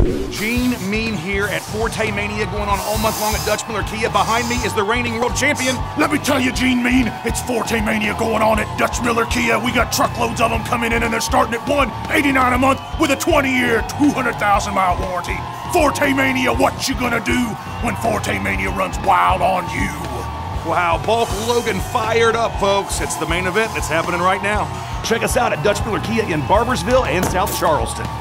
Gene Mean here at Forte Mania going on all month long at Dutch Miller Kia. Behind me is the reigning world champion. Let me tell you, Gene Mean, it's Forte Mania going on at Dutch Miller Kia. We got truckloads of them coming in and they're starting at $189 a month with a 20-year, 200,000-mile warranty. Forte Mania, what you gonna do when Forte Mania runs wild on you? Wow, Bulk Logan fired up, folks. It's the main event that's happening right now. Check us out at Dutch Miller Kia in Barbersville and South Charleston.